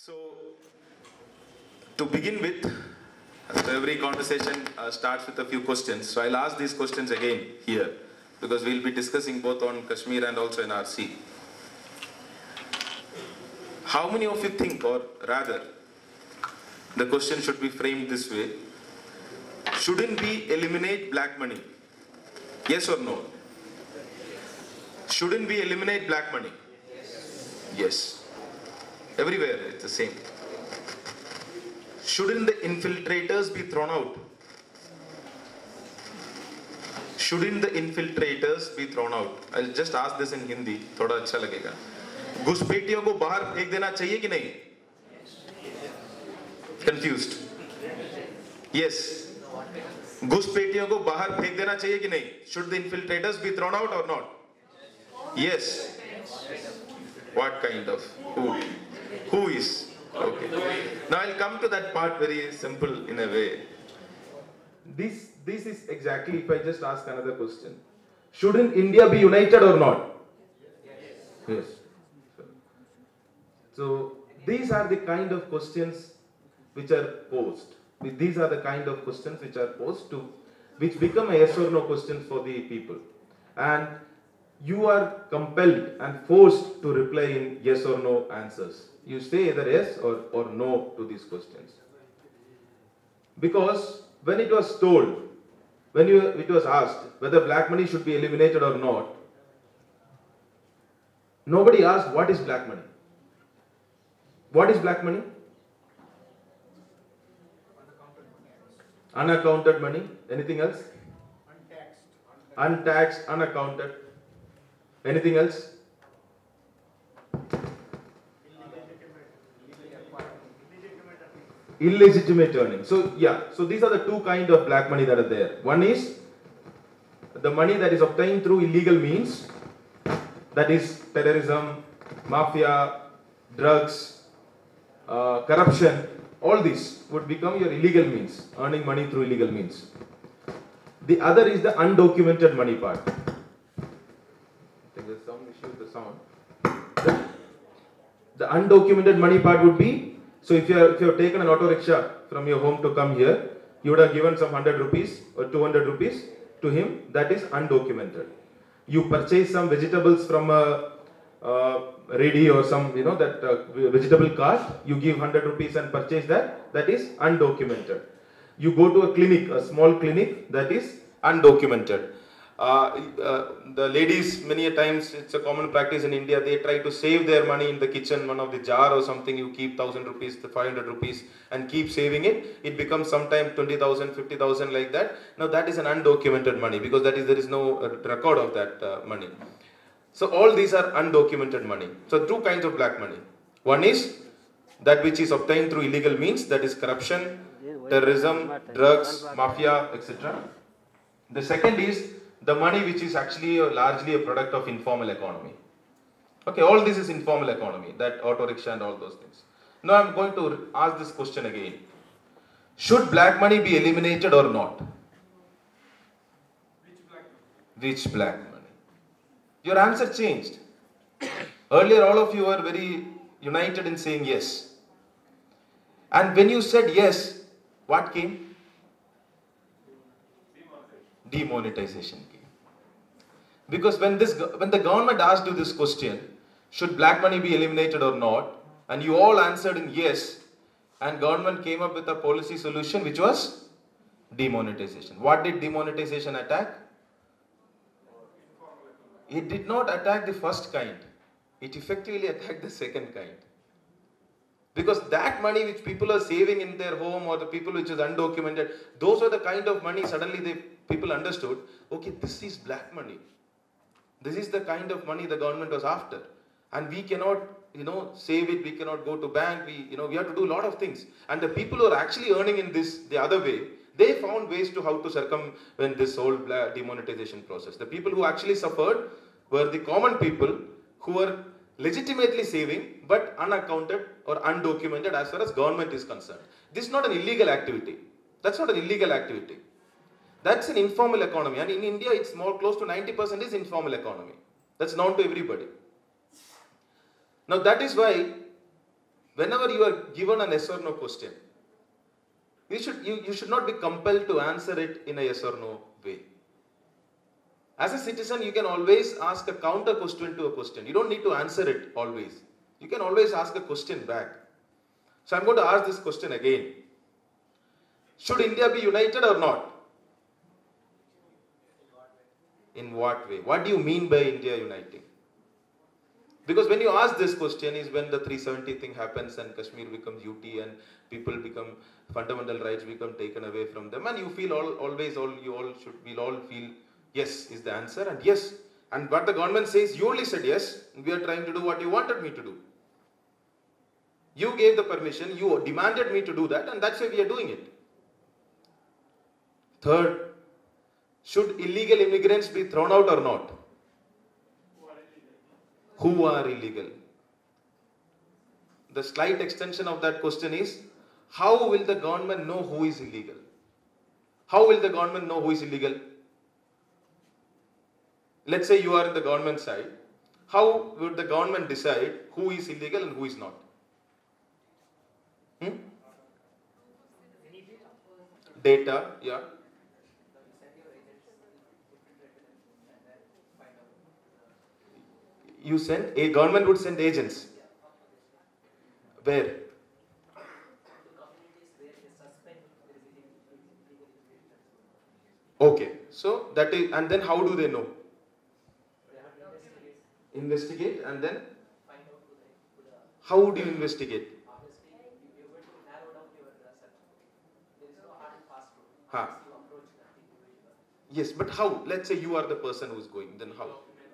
So, to begin with, so every conversation starts with a few questions. So I'll ask these questions again here, because we'll be discussing both on Kashmir and also NRC. How many of you think, or rather, the question should be framed this way: shouldn't we eliminate black money? Yes or no? Shouldn't we eliminate black money? Yes. Everywhere it's the same. Shouldn't the infiltrators be thrown out? Shouldn't the infiltrators be thrown out? I'll just ask this in Hindi, थोड़ा अच्छा लगेगा. घुसपैठियों को बाहर फेंक देना चाहिए कि नहीं? Confused. Yes. घुसपैठियों को बाहर फेंक देना चाहिए कि नहीं? Should the infiltrators be thrown out or not? Yes. What kind of? Who is? Okay. Now I'll come to that part very simple in a way. This is exactly, if I just ask another question. Shouldn't India be united or not? Yes. So these are the kind of questions which are posed. These are the kind of questions which are posed to, which become a yes or no questions for the people. And you are compelled and forced to reply in yes or no answers. You say either yes or no to these questions. Because when it was told, it was asked whether black money should be eliminated or not, nobody asked what is black money. What is black money? Unaccounted money. Anything else? Untaxed, unaccounted. Anything else? Illegitimate earning. So yeah, so these are the two kinds of black money that are there. One is the money that is obtained through illegal means, that is terrorism, mafia, drugs, corruption. All these would become your illegal means, earning money through illegal means. The other is the undocumented money part. I think there's some issue with the sound. The undocumented money part would be, so if you have taken an auto rickshaw from your home to come here, you would have given some 100 rupees or 200 rupees to him. That is undocumented. You purchase some vegetables from a ready or some, that vegetable cart, you give 100 rupees and purchase that. That is undocumented. You go to a clinic, a small clinic, that is undocumented. The ladies, many a times, it's a common practice in India, they try to save their money in the kitchen, one of the jar or something. You keep 1,000 rupees, 500 rupees and keep saving it. It becomes sometime 20,000, 50,000 like that. Now that is an undocumented money, because there is no record of that money. So all these are undocumented money. So two kinds of black money. One is that which is obtained through illegal means, that is corruption, terrorism, drugs, mafia, etc. The second is the money which is actually largely a product of informal economy. Okay, all this is informal economy, that auto rickshaw and all those things. Now I'm going to ask this question again. Should black money be eliminated or not? Which black money? Your answer changed. Earlier all of you were very united in saying yes. And when you said yes, what came? Demonetization came. Because when the government asked you this question, should black money be eliminated or not, and you all answered in yes, and government came up with a policy solution which was demonetization. What did demonetization attack? It did not attack the first kind. It effectively attacked the second kind. Because that money which people are saving in their home, or the people which is undocumented, those were the kind of money suddenly people understood, okay, this is black money. This is the kind of money the government was after. And we cannot, save it, we cannot go to bank, we have to do a lot of things. And the people who are actually earning in this the other way, they found ways to how to circumvent this whole demonetization process. The people who actually suffered were the common people who were legitimately saving but unaccounted or undocumented as far as government is concerned. This is not an illegal activity. That's not an illegal activity. That's an informal economy. And in India, it's more close to 90% is informal economy. That's known to everybody. Now that is why whenever you are given an yes or no question, you should not be compelled to answer it in a yes or no way. As a citizen, you can always ask a counter question to a question. You don't need to answer it always. You can always ask a question back. So I'm going to ask this question again. Should India be united or not? In what way? What do you mean by India uniting? Because when you ask this question is when the 370 thing happens and Kashmir becomes UT and people become, fundamental rights become taken away from them, and you feel we'll all feel yes is the answer, and yes. And what the government says, you only said yes, we are trying to do what you wanted me to do. You gave the permission, you demanded me to do that, and that's why we are doing it. Third, should illegal immigrants be thrown out or not? Who are illegal? The slight extension of that question is, how will the government know who is illegal? How will the government know who is illegal? Let's say you are in the government side. How would the government decide who is illegal and who is not? Data, yeah. A government would send agents. Where? Okay, so that is, and then how do they know? Investigate, and then how would you investigate? Huh. Yes, but how? Let's say you are the person who is going, then how?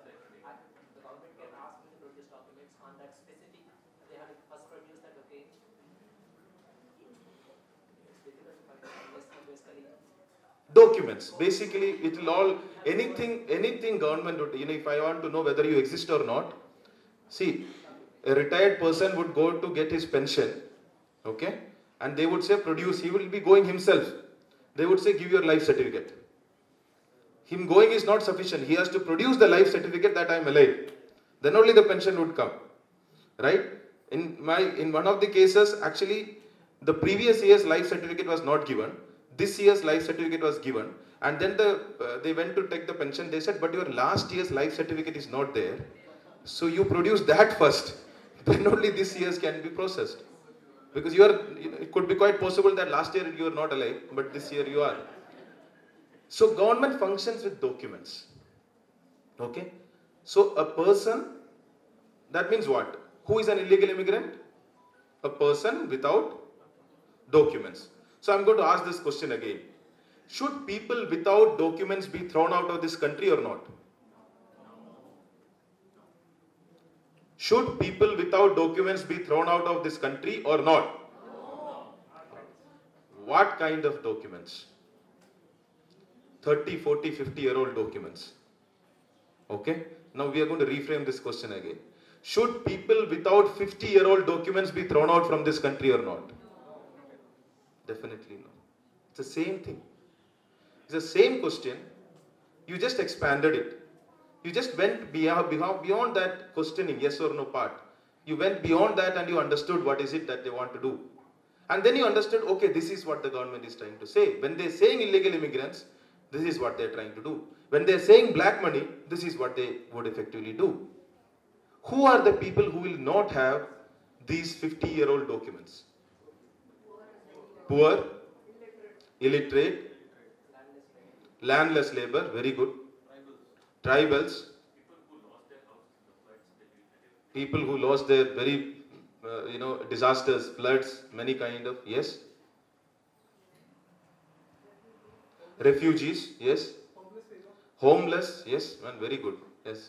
Documents. Basically, it will all, anything government would, if I want to know whether you exist or not, see, a retired person would go to get his pension, okay, and they would say produce, he will be going himself. They would say give your life certificate. Him going is not sufficient. He has to produce the life certificate that I am alive. Then only the pension would come, right? In one of the cases, actually, the previous year's life certificate was not given. This year's life certificate was given, and then they went to take the pension. They said, but your last year's life certificate is not there, so you produce that first. Then only this year's can be processed. Because it could be quite possible that last year you are not alive, but this year you are. So government functions with documents. Okay? So a person, that means what? Who is an illegal immigrant? A person without documents. So I'm going to ask this question again. Should people without documents be thrown out of this country or not? Should people without documents be thrown out of this country or not? What kind of documents? 30, 40, 50-year-old documents. Okay? Now we are going to reframe this question again. Should people without 50-year-old documents be thrown out from this country or not? Definitely no. It's the same thing. It's the same question. You just expanded it. You just went beyond that questioning, yes or no part. You went beyond that and you understood what is it that they want to do. And then you understood, okay, this is what the government is trying to say. When they're saying illegal immigrants, this is what they're trying to do. When they're saying black money, this is what they would effectively do. Who are the people who will not have these 50-year-old documents? Poor, illiterate, landless labor, very good. Tribals, people who lost their very, disasters, floods, many kind of, yes. Refugees, yes. Homeless, yes, man, very good, yes.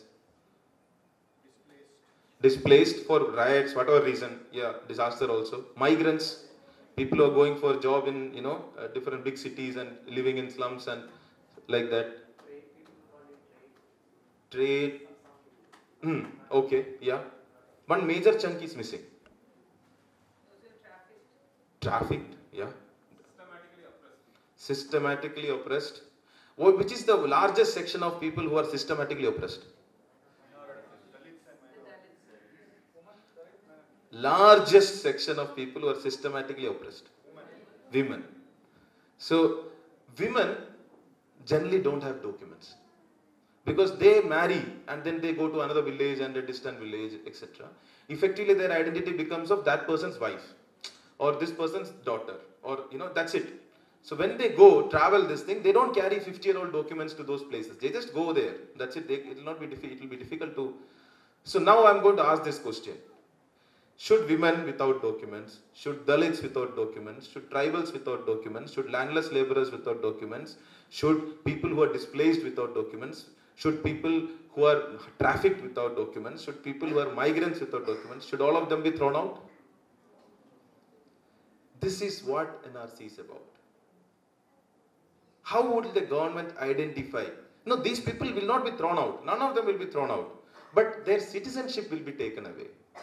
Displaced for riots, whatever reason, yeah, disaster also. Migrants, people who are going for a job in, different big cities and living in slums and like that. Trade, okay, yeah. One major chunk is missing. Trafficked, yeah. Systematically oppressed. Which is the largest section of people who are systematically oppressed? largest section of people who are systematically oppressed. Women. So, women generally don't have documents. Because they marry and then they go to another village and a distant village, etc. Effectively, their identity becomes of that person's wife or this person's daughter, or that's it. So when they go travel this thing, they don't carry 50-year-old documents to those places. They just go there. That's it. It will not be it will be difficult to. So now I'm going to ask this question: should women without documents, should Dalits without documents, should tribals without documents, should landless laborers without documents, should people who are displaced without documents, should people who are trafficked without documents, should people who are migrants without documents, should all of them be thrown out? This is what NRC is about. How would the government identify? No, these people will not be thrown out. None of them will be thrown out. But their citizenship will be taken away.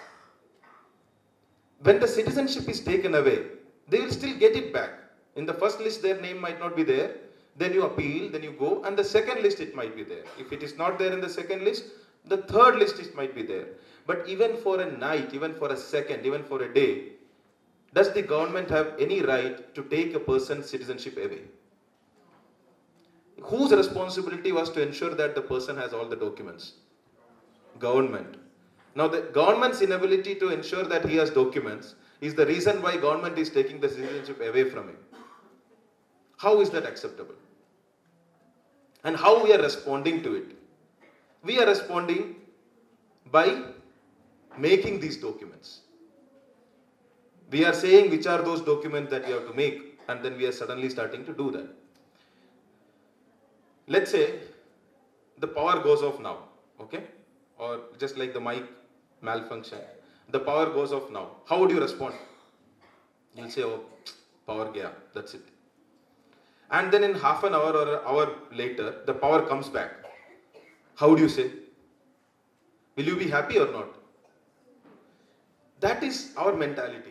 When the citizenship is taken away, they will still get it back. In the first list, their name might not be there. Then you appeal, then you go, and the second list it might be there. If it is not there in the second list, the third list it might be there. But even for a night, even for a second, even for a day, does the government have any right to take a person's citizenship away? Whose responsibility was to ensure that the person has all the documents? Government. Now the government's inability to ensure that he has documents is the reason why government is taking the citizenship away from him. How is that acceptable? And how we are responding to it? We are responding by making these documents. We are saying which are those documents that you have to make, and then we are suddenly starting to do that. Let's say the power goes off now, okay? Or just like the mic malfunction, the power goes off now. How would you respond? You'll say, oh, power gaya, that's it. And then in half an hour or an hour later, the power comes back. How would you say? Will you be happy or not? That is our mentality.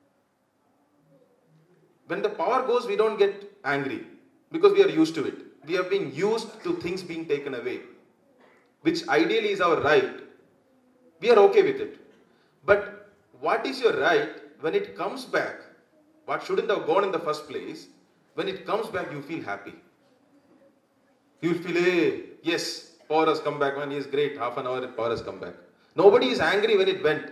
When the power goes, we don't get angry because we are used to it. We have been used to things being taken away, which ideally is our right. We are okay with it. But what is your right when it comes back? What shouldn't have gone in the first place? When it comes back, you feel happy. You will feel, hey, yes, power has come back, man, yes, great, half an hour power has come back. Nobody is angry when it went.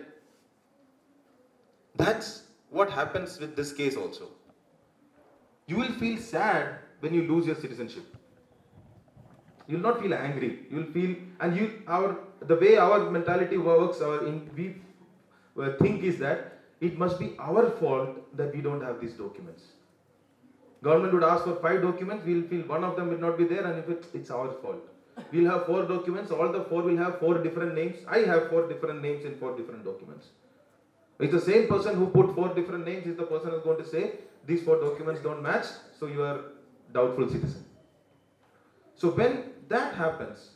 That's what happens with this case also. You will feel sad when you lose your citizenship. You will not feel angry. You will feel, and the way our mentality works, we think is that it must be our fault that we don't have these documents. Government would ask for 5 documents, we will feel one of them will not be there, and if it's our fault. We will have 4 documents, all the 4 will have 4 different names. I have 4 different names in 4 different documents. It's the same person who put 4 different names is the person who is going to say, these 4 documents don't match, so you are doubtful citizen. So when that happens,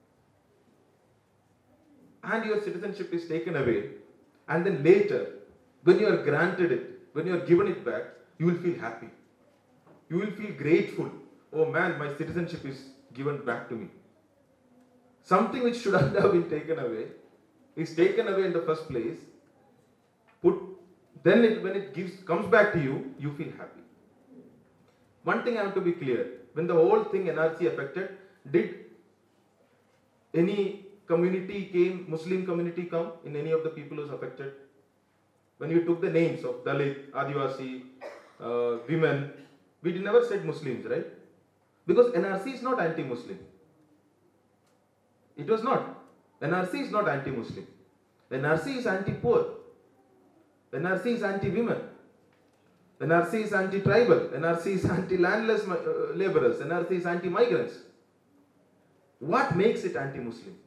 and your citizenship is taken away, and then later, when you are granted it, when you are given it back, you will feel happy. You will feel grateful. Oh man, my citizenship is given back to me. Something which shouldn't have been taken away is taken away in the first place. When it comes back to you, you feel happy. One thing I have to be clear. When the whole thing NRC affected, did any community Muslim community come in any of the people who's affected? When you took the names of Dalit, Adivasi, women, we never said Muslims, right? Because NRC is not anti-Muslim. It was not. NRC is not anti-Muslim. NRC is anti-poor. NRC is anti-women. NRC is anti-tribal. NRC is anti-landless laborers. NRC is anti-migrants. What makes it anti-Muslim?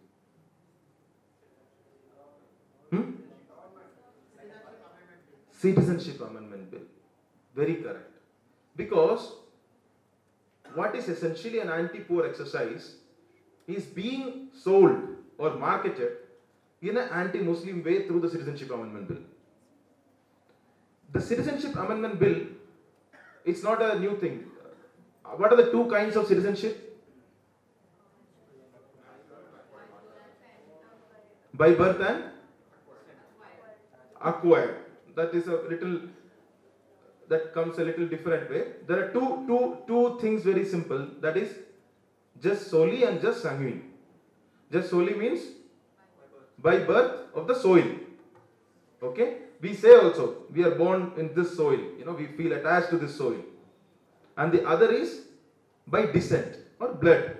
Citizenship Amendment Bill. Very correct. Because what is essentially an anti-poor exercise is being sold or marketed in an anti-Muslim way through the Citizenship Amendment Bill. The Citizenship Amendment Bill, it's not a new thing. What are the 2 kinds of citizenship? By birth and acquired. That is a little, that comes a little different way. There are two things very simple. That is just solely and just sanguine. Just solely means by birth of the soil. Okay? We say also, we are born in this soil. You know, we feel attached to this soil. And the other is by descent or blood.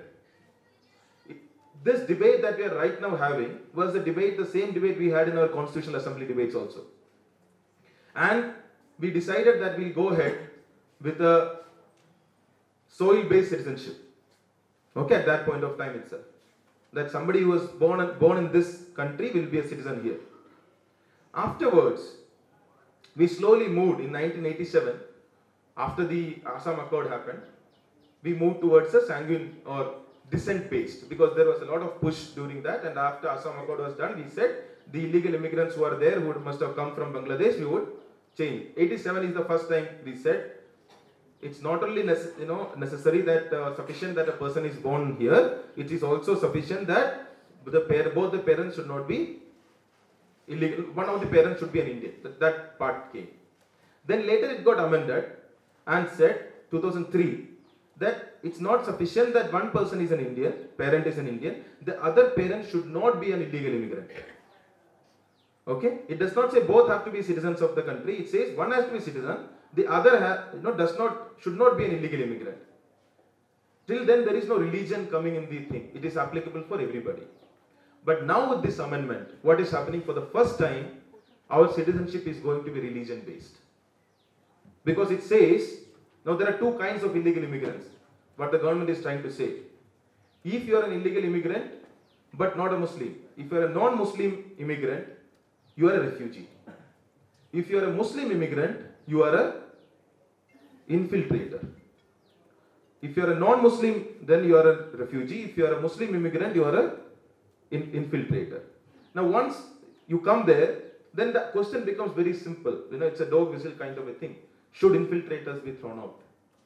This debate that we are right now having was the same debate we had in our Constitutional Assembly debates also. And we decided that we'll go ahead with a soil-based citizenship. Okay, at that point of time itself. That somebody who was born in this country will be a citizen here. Afterwards, we slowly moved in 1987, after the Assam Accord happened, we moved towards a sanguine or descent based, because there was a lot of push during that, and after Assam Accord was done, we said the illegal immigrants who are there, who must have come from Bangladesh, we would change. 87 is the first time we said it's not only necessary that sufficient that a person is born here, it is also sufficient that both the parents should not be illegal. One of the parents should be an Indian. That part came. Then later it got amended and said 2003 that it's not sufficient that one person is an Indian, parent is an Indian, the other parent should not be an illegal immigrant. Okay? It does not say both have to be citizens of the country. It says one has to be citizen, the other should not be an illegal immigrant. Till then there is no religion coming in the thing. It is applicable for everybody. But now with this amendment, what is happening for the first time, our citizenship is going to be religion based. Because it says, now there are two kinds of illegal immigrants, what the government is trying to say. If you are an illegal immigrant, but not a Muslim, if you are a non-Muslim immigrant, you are a refugee. If you are a Muslim immigrant, you are a infiltrator. If you are a non-Muslim, then you are a refugee. If you are a Muslim immigrant, you are a infiltrator. Now once you come there, then the question becomes very simple. You know, it's a dog whistle kind of a thing. Should infiltrators be thrown out?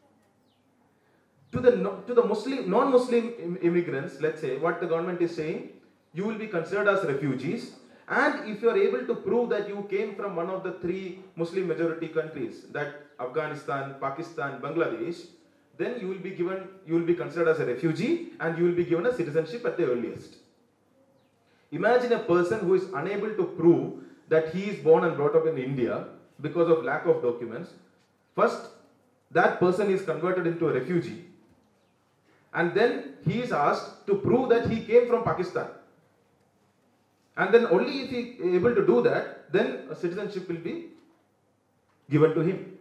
To the Muslim, non-Muslim immigrants, let's say, what the government is saying, you will be considered as refugees, and if you are able to prove that you came from one of the three Muslim majority countries, that Afghanistan, Pakistan, Bangladesh, then you will be considered as a refugee and you will be given a citizenship at the earliest. Imagine a person who is unable to prove that he is born and brought up in India because of lack of documents. First, that person is converted into a refugee, and then he is asked to prove that he came from Pakistan. And then only if he is able to do that, then a citizenship will be given to him.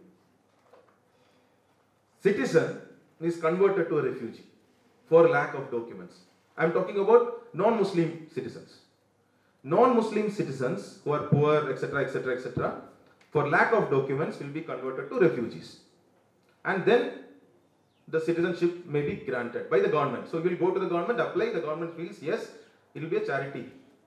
Citizen is converted to a refugee for lack of documents. I am talking about non-Muslim citizens. Non-Muslim citizens who are poor, etc., etc., etc., for lack of documents will be converted to refugees. And then the citizenship may be granted by the government. So you will go to the government, apply, the government feels, yes, it will be a charity.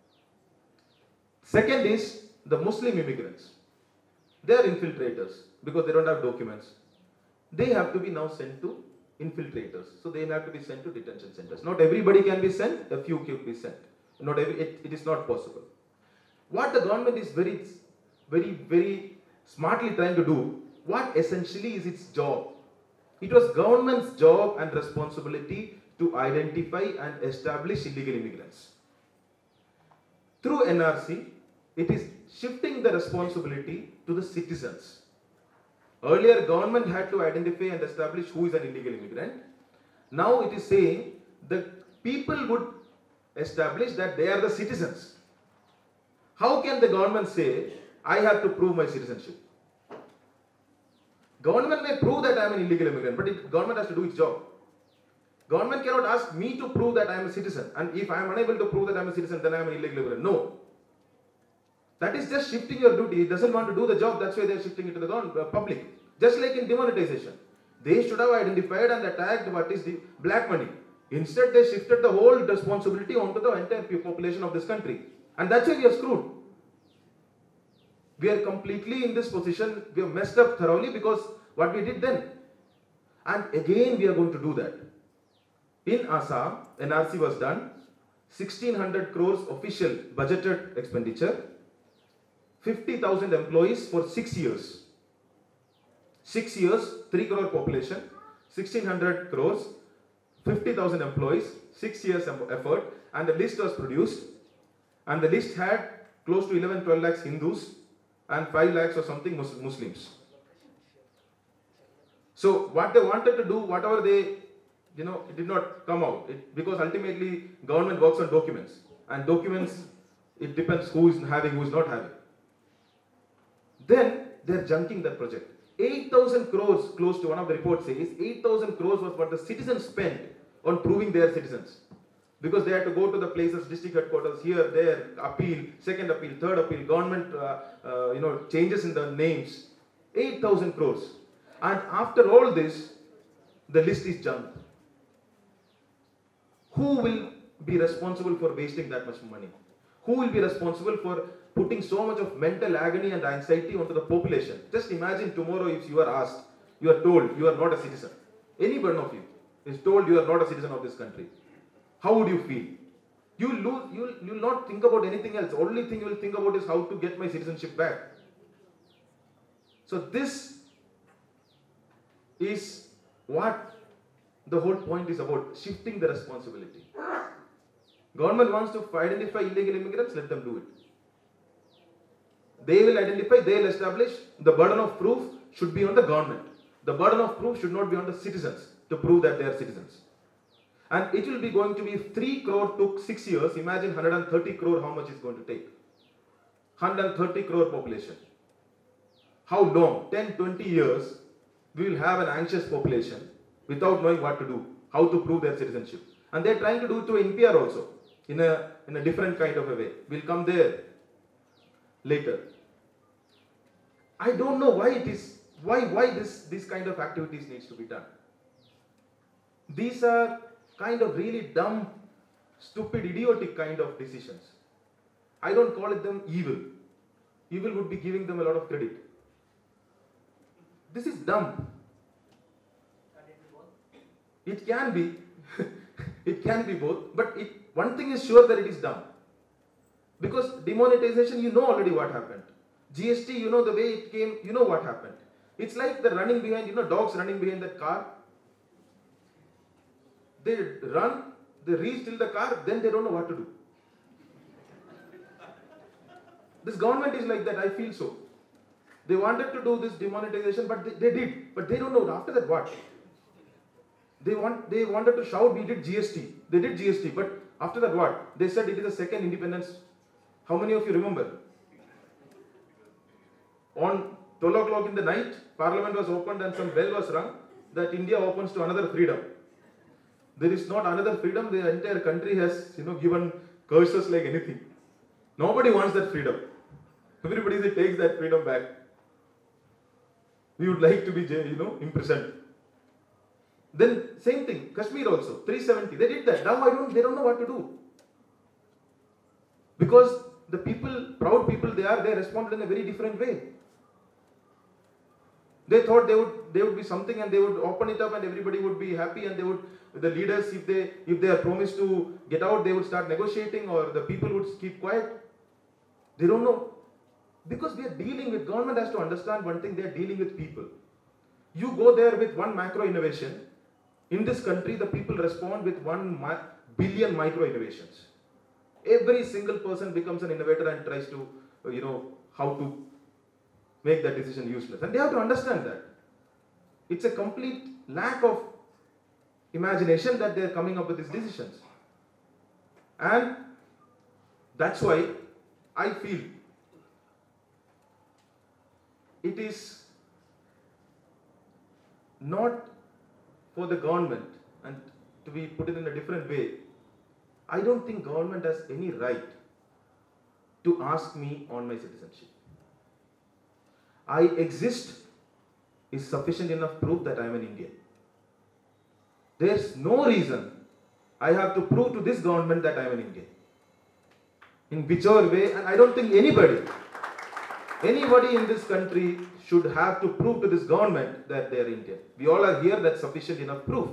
Second is the Muslim immigrants. They are infiltrators because they don't have documents. They have to be now sent to infiltrators. So they have to be sent to detention centers. Not everybody can be sent, a few can be sent. It is not possible. What the government is very, very, very smartly trying to do, what essentially is its job? It was government's job and responsibility to identify and establish illegal immigrants. Through NRC, it is shifting the responsibility to the citizens. Earlier, government had to identify and establish who is an illegal immigrant. Now it is saying that people would establish that they are the citizens. How can the government say, I have to prove my citizenship? Government may prove that I am an illegal immigrant, but government has to do its job. Government cannot ask me to prove that I am a citizen, and if I am unable to prove that I am a citizen, then I am an illegal immigrant. No. That is just shifting your duty. It doesn't want to do the job, that's why they are shifting it to the public. Just like in demonetization. They should have identified and attacked what is the black money. Instead, they shifted the whole responsibility onto the entire population of this country. And that's why we are screwed. We are completely in this position, we have messed up thoroughly because what we did then. And again we are going to do that. In Assam, NRC was done, 1600 crores official budgeted expenditure, 50,000 employees for 6 years. 6 years, 3 crore population, 1600 crores, 50,000 employees, 6 years effort, and the list was produced. And the list had close to 11-12 lakhs Hindus and 5 lakhs or something Muslims. So what they wanted to do, whatever they, it did not come out. Because ultimately government works on documents. And documents, it depends who is having, who is not having. Then they're junking that project. 8,000 crores, close to one of the reports says, 8,000 crores was what the citizens spent on proving their citizens. Because they had to go to the places, district headquarters, here, there, appeal, second appeal, third appeal, government, changes in the names. 8,000 crores. And after all this, the list is junked. Who will be responsible for wasting that much money? Who will be responsible for putting so much of mental agony and anxiety onto the population? Just imagine tomorrow if you are asked, you are told you are not a citizen. Any one of you is told you are not a citizen of this country. How would you feel? You will not think about anything else. Only thing you will think about is how to get my citizenship back. So this is what the whole point is about, shifting the responsibility. Government wants to identify illegal immigrants, let them do it. They will identify, they will establish. The burden of proof should be on the government. The burden of proof should not be on the citizens to prove that they are citizens. And it will be going to be 3 crore took 6 years. Imagine 130 crore how much it's going to take. 130 crore population. How long? 10, 20 years we will have an anxious population without knowing what to do, how to prove their citizenship. And they're trying to do it through NPR also, in a different kind of a way. We'll come there later. I don't know why it is, why this kind of activities needs to be done. These are kind of really dumb, stupid, idiotic kind of decisions. I don't call it them evil. Evil would be giving them a lot of credit. This is dumb. It can be. It can be both. But one thing is sure that it is dumb. Because demonetization, you know already what happened. GST, you know the way it came, you know what happened. It's like the running behind, dogs running behind that car. They run, they reach till the car, then they don't know what to do. This government is like that, I feel so. They wanted to do this demonetization, but they did. But they don't know after that what. They wanted to shout, we did GST. They did GST, but after that what? They said it is a second independence. How many of you remember? On 12 o'clock in the night, Parliament was opened and some bell was rung that India opens to another freedom. There is not another freedom. The entire country has, given curses like anything. Nobody wants that freedom. Everybody takes that freedom back. We would like to be, imprisoned. Then same thing, Kashmir also, 370. They did that. Now they don't know what to do. Because the people, proud people they responded in a very different way. They thought they would be something and they would open it up and everybody would be happy and the leaders, if they are promised to get out, they would start negotiating or the people would keep quiet. They don't know. Because we are dealing with, government has to understand one thing, they are dealing with people. You go there with one macro innovation. In this country, the people respond with 1 billion micro innovations. Every single person becomes an innovator and tries to, how to make that decision useless. And they have to understand that. It's a complete lack of imagination that they are coming up with these decisions. And that's why I feel it is not for the government, and to be put it in a different way, I don't think government has any right to ask me on my citizenship. I exist is sufficient enough proof that I am an Indian. There's no reason I have to prove to this government that I am an Indian. In whichever way, and I don't think anybody in this country should have to prove to this government that they are Indian. We all are here, that's sufficient enough proof.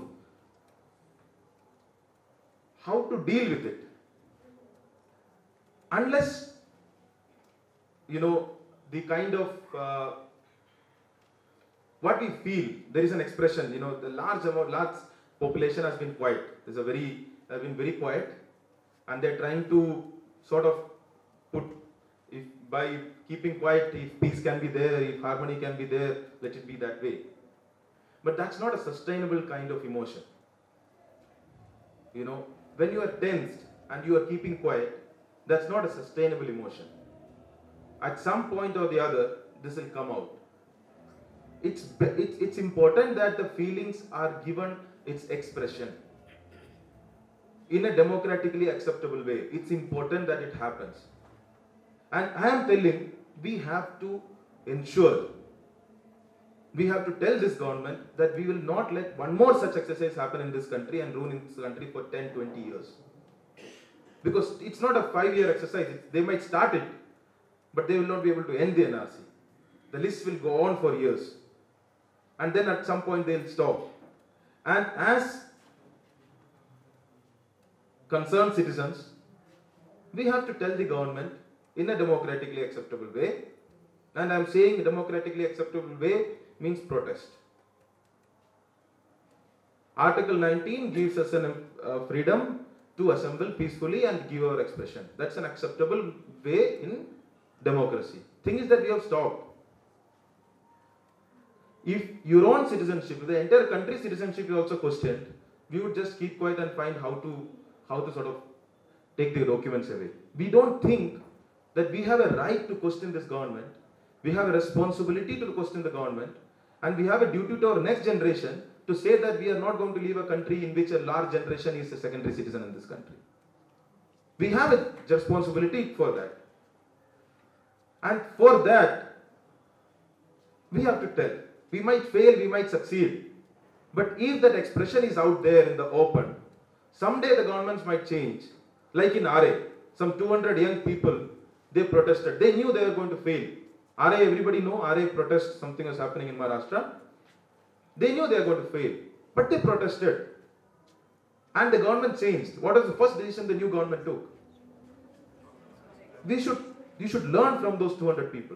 How to deal with it? Unless, the kind of what we feel. There is an expression, you know, the large population has been quiet. Have been very quiet, and they're trying to sort of put, if by keeping quiet, if peace can be there, if harmony can be there, let it be that way. But that's not a sustainable kind of emotion. You know, when you are tensed and you are keeping quiet, that's not a sustainable emotion. At some point or the other, this will come out. It's important that the feelings are given its expression in a democratically acceptable way. It's important that it happens. And I am telling, we have to ensure, we have to tell this government that we will not let one more such exercise happen in this country and ruin this country for 10, 20 years. Because it's not a 5-year exercise. They might start it, but they will not be able to end the NRC. The list will go on for years. And then at some point they'll stop. And as concerned citizens, we have to tell the government in a democratically acceptable way. And I'm saying a democratically acceptable way means protest. Article 19 gives us freedom to assemble peacefully and give our expression. That's an acceptable way in democracy. Thing is that we have stopped. If your own citizenship, if the entire country's citizenship is also questioned, we would just keep quiet and find how to sort of take the documents away. We don't think that we have a right to question this government. We have a responsibility to question the government, and we have a duty to our next generation to say that we are not going to leave a country in which a large generation is a secondary citizen in this country. We have a responsibility for that. And for that, we have to tell. We might fail, we might succeed. But if that expression is out there in the open, someday the governments might change. Like in RA, some 200 young people, they protested. They knew they were going to fail. RA, everybody know, RA protest, something was happening in Maharashtra. They knew they were going to fail, but they protested. And the government changed. What was the first decision the new government took? You should learn from those 200 people.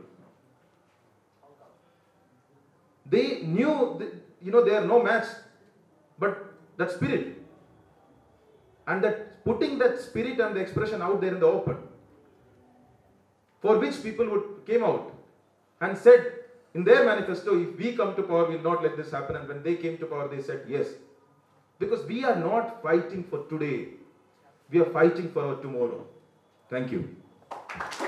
They knew, they are no match, but that spirit. And that putting that spirit and the expression out there in the open, for which people came out and said in their manifesto, if we come to power, we will not let this happen. And when they came to power, they said yes. Because we are not fighting for today. We are fighting for our tomorrow. Thank you.